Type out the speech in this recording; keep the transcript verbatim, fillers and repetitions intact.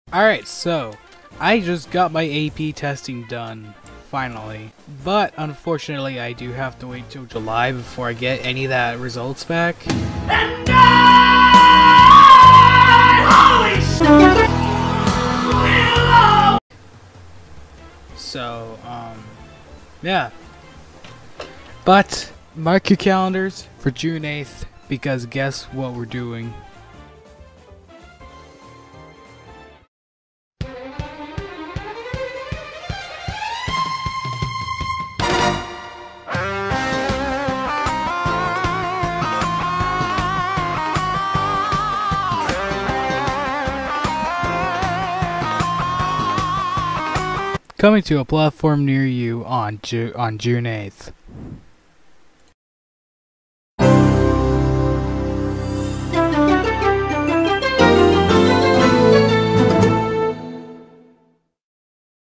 Alright, so I just got my A P testing done, finally. But unfortunately, I do have to wait till July before I get any of that results back. And I, holy shit, so, um, yeah. But mark your calendars for June eighth, because guess what we're doing? Coming to a platform near you on Ju on June eighth.